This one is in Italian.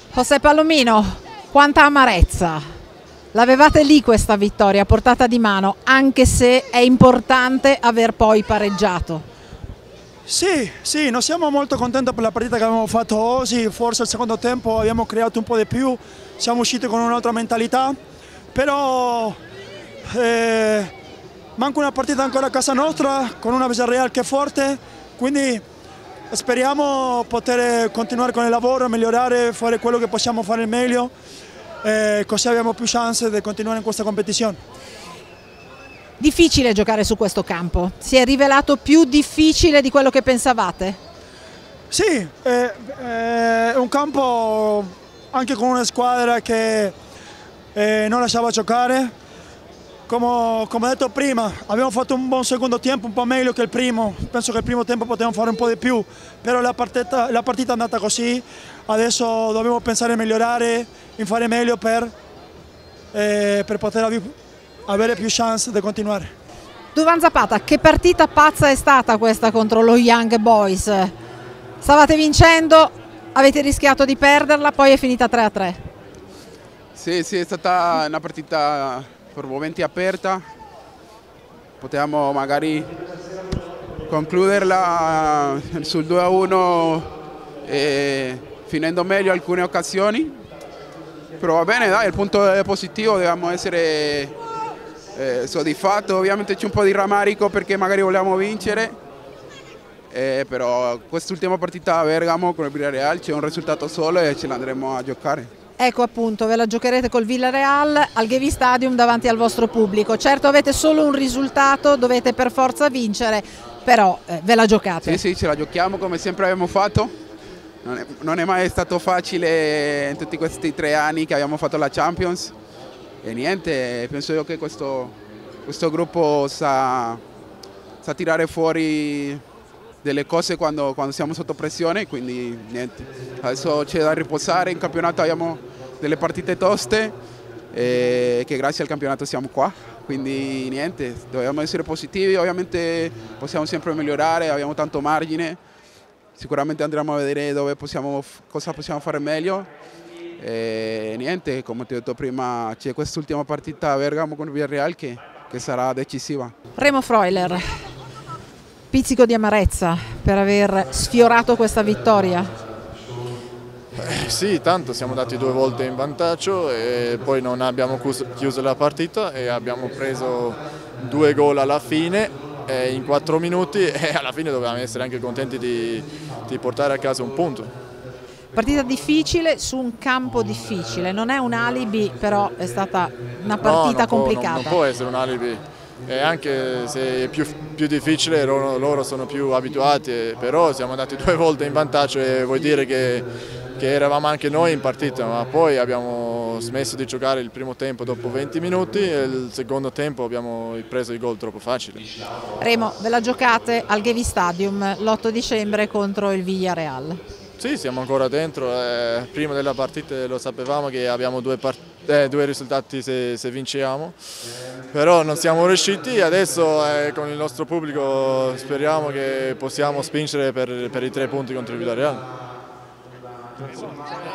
José Palomino, quanta amarezza. L'avevate lì questa vittoria a portata di mano, anche se è importante aver poi pareggiato. Sì, non siamo molto contenti per la partita che abbiamo fatto oggi, forse il secondo tempo abbiamo creato un po' di più, siamo usciti con un'altra mentalità, però manca una partita ancora a casa nostra, con una Villarreal che è forte, quindi speriamo poter continuare con il lavoro, migliorare, fare quello che possiamo fare meglio, così abbiamo più chance di continuare in questa competizione. Difficile giocare su questo campo, si è rivelato più difficile di quello che pensavate? Sì, è un campo anche con una squadra che non lasciava giocare. Come ho detto prima, abbiamo fatto un buon secondo tempo, un po' meglio che il primo. Penso che il primo tempo potevamo fare un po' di più, però la partita è andata così. Adesso dobbiamo pensare a migliorare, in fare meglio per poter avere più chance di continuare. Duvan Zapata, che partita pazza è stata questa contro lo Young Boys? Stavate vincendo, avete rischiato di perderla, poi è finita 3-3. Sì, è stata una partita per momenti aperta, potevamo magari concluderla sul 2-1 finendo meglio alcune occasioni, però va bene, dai, il punto è positivo, dobbiamo essere soddisfatti. Ovviamente c'è un po' di rammarico perché magari volevamo vincere, però quest'ultima partita a Bergamo con il Villarreal c'è un risultato solo e ce l'andremo a giocare. Ecco appunto, ve la giocherete col Villarreal al Gevi Stadium davanti al vostro pubblico. Certo avete solo un risultato, dovete per forza vincere, però ve la giocate. Sì, ce la giochiamo come sempre abbiamo fatto. Non è mai stato facile in tutti questi 3 anni che abbiamo fatto la Champions. E niente, penso io che questo gruppo sa tirare fuori delle cose quando siamo sotto pressione, quindi niente, adesso c'è da riposare, in campionato abbiamo delle partite toste e che grazie al campionato siamo qua, quindi niente, dobbiamo essere positivi, ovviamente possiamo sempre migliorare, abbiamo tanto margine, sicuramente andremo a vedere cosa possiamo fare meglio e niente, come ti ho detto prima c'è quest'ultima partita a Bergamo con il Villarreal che sarà decisiva. Remo Freuler, pizzico di amarezza per aver sfiorato questa vittoria? Sì, tanto siamo andati 2 volte in vantaggio e poi non abbiamo chiuso la partita e abbiamo preso 2 gol alla fine in 4 minuti e alla fine dovevamo essere anche contenti di portare a casa un punto. Partita difficile su un campo difficile, non è un alibi, però è stata una partita complicata. Non può essere un alibi. E anche se è più difficile, loro sono più abituati, però siamo andati 2 volte in vantaggio e vuol dire che eravamo anche noi in partita, ma poi abbiamo smesso di giocare il primo tempo dopo 20 minuti e il secondo tempo abbiamo preso i gol troppo facili. Remo, ve la giocate al Gevi Stadium l'8 dicembre contro il Villarreal? Sì, siamo ancora dentro, prima della partita lo sapevamo che abbiamo 2 risultati se vinciamo, però non siamo riusciti, adesso con il nostro pubblico speriamo che possiamo spingere per i 3 punti contro il Villarreal.